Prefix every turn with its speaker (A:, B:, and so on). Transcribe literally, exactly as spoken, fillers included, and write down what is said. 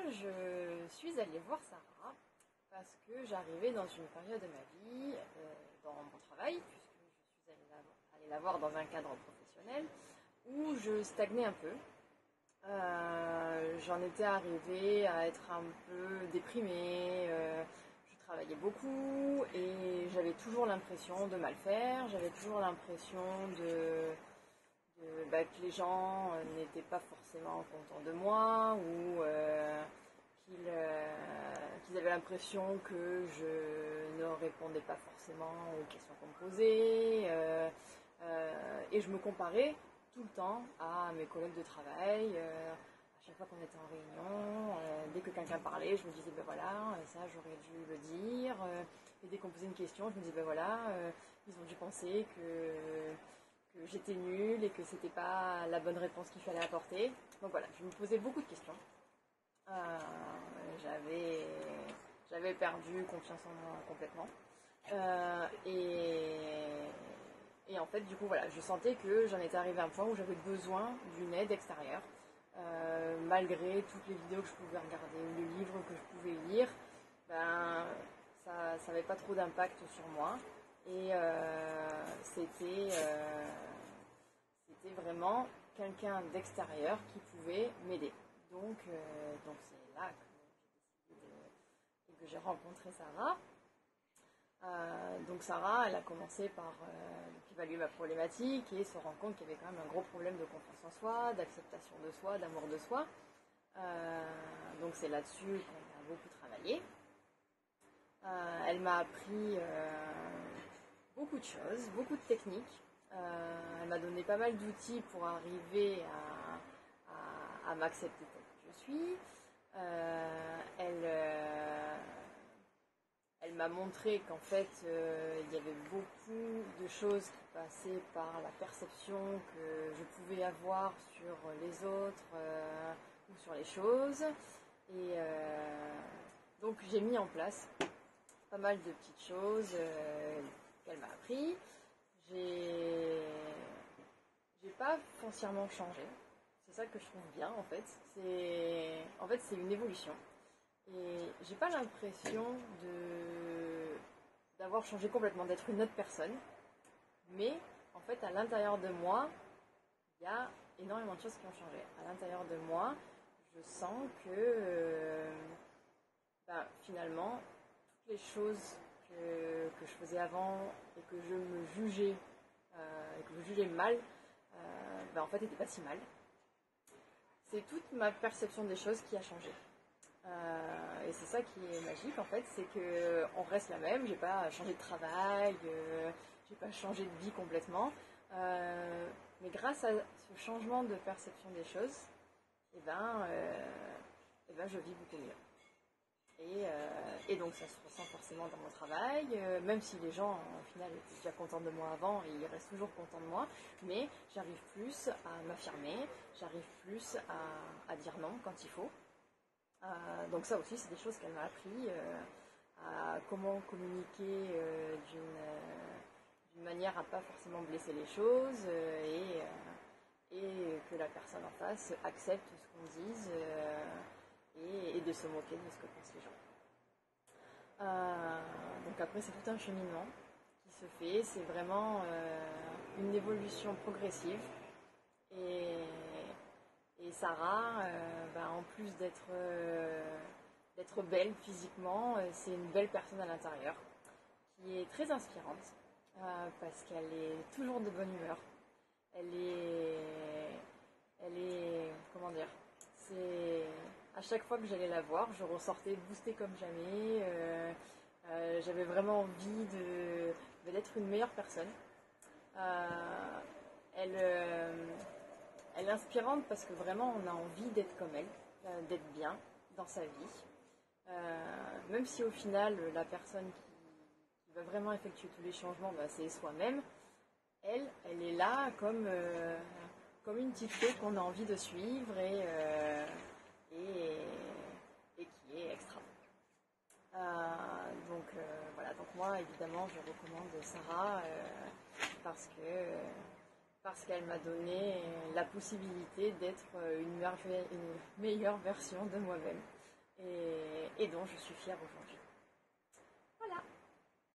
A: je suis allée voir Sarah parce que j'arrivais dans une période de ma vie, euh, dans mon travail, puisque je suis allée la, allée la voir dans un cadre professionnel, où je stagnais un peu. Euh, j'en étais arrivée à être un peu déprimée, euh, je travaillais beaucoup et j'avais toujours l'impression de mal faire, j'avais toujours l'impression de... De, bah, que les gens euh, n'étaient pas forcément contents de moi ou euh, qu'ils, euh, qu'ils avaient l'impression que je ne répondais pas forcément aux questions qu'on me posait euh, euh, et je me comparais tout le temps à mes collègues de travail. Euh, à chaque fois qu'on était en réunion, euh, dès que quelqu'un parlait, je me disais ben voilà, ça j'aurais dû le dire. Euh, et dès qu'on me posait une question, je me disais ben voilà, euh, ils ont dû penser que que j'étais nulle et que c'était pas la bonne réponse qu'il fallait apporter. Donc voilà, je me posais beaucoup de questions. Euh, j'avais, j'avais perdu confiance en moi complètement. Euh, et, et en fait, du coup, voilà, je sentais que j'en étais arrivée à un point où j'avais besoin d'une aide extérieure. Euh, malgré toutes les vidéos que je pouvais regarder ou les livres que je pouvais lire, ben, ça n'avait pas trop d'impact sur moi. Et euh, c'était, euh, c'était vraiment quelqu'un d'extérieur qui pouvait m'aider. Donc, euh, donc c'est là que j'ai décidé de, et que j'ai rencontré Sarah. Euh, donc Sarah, elle a commencé par euh, évaluer ma problématique et se rendre compte qu'il y avait quand même un gros problème de confiance en soi, d'acceptation de soi, d'amour de soi. Euh, donc c'est là-dessus qu'on a beaucoup travaillé. Euh, elle m'a appris euh, beaucoup de choses, beaucoup de techniques. Euh, elle m'a donné pas mal d'outils pour arriver à, à, à m'accepter telle que je suis. Euh, elle, euh, elle m'a montré qu'en fait, euh, il y avait beaucoup de choses qui passaient par la perception que je pouvais avoir sur les autres euh, ou sur les choses. Et euh, donc j'ai mis en place pas mal de petites choses euh, qu'elle m'a appris. J'ai, j'ai pas foncièrement changé. C'est ça que je trouve bien en fait. C'est, en fait, c'est une évolution. Et j'ai pas l'impression de d'avoir changé complètement, d'être une autre personne. Mais en fait, à l'intérieur de moi, il y a énormément de choses qui ont changé. À l'intérieur de moi, je sens que euh, ben, finalement, toutes les choses que, que je faisais avant et que je me jugeais, euh, et que je jugeais mal, euh, ben, en fait, n'étaient pas si mal. C'est toute ma perception des choses qui a changé. Euh, et c'est ça qui est magique en fait, c'est que on reste la même. J'ai pas changé de travail, euh, j'ai pas changé de vie complètement, euh, mais grâce à ce changement de perception des choses, et eh ben, euh, eh ben, je vis beaucoup mieux. Et, euh, et donc ça se ressent forcément dans mon travail, euh, même si les gens au final étaient déjà contents de moi avant et ils restent toujours contents de moi, mais j'arrive plus à m'affirmer, j'arrive plus à, à dire non quand il faut. Euh, donc ça aussi, c'est des choses qu'elle m'a appris, euh, à comment communiquer euh, d'une, euh, d'une manière à pas forcément blesser les choses euh, et, euh, et que la personne en face accepte ce qu'on dise euh, et, et de se moquer de ce que pensent les gens. Euh, donc après, c'est tout un cheminement qui se fait, c'est vraiment euh, une évolution progressive et Et Sarah, euh, bah, en plus d'être, euh, d'être belle physiquement, euh, c'est une belle personne à l'intérieur, qui est très inspirante, euh, parce qu'elle est toujours de bonne humeur. Elle est... Elle est... Comment dire, c'est... À chaque fois que j'allais la voir, je ressortais boostée comme jamais. Euh, euh, j'avais vraiment envie de, d'être une meilleure personne. Euh, elle... Euh, Elle est inspirante parce que vraiment on a envie d'être comme elle, euh, d'être bien dans sa vie. Euh, même si au final la personne qui, qui va vraiment effectuer tous les changements, bah, c'est soi-même, elle, elle est là comme, euh, comme une petite fée qu'on a envie de suivre et, euh, et, et qui est extra. Euh, donc euh, voilà, donc moi évidemment je recommande Sarah euh, parce que... Euh, parce qu'elle m'a donné la possibilité d'être une, merveille, une meilleure version de moi-même. et, et dont je suis fière aujourd'hui.